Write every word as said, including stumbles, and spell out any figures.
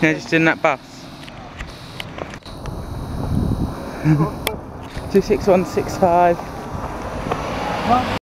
Yeah, just in that bus. two six one six five.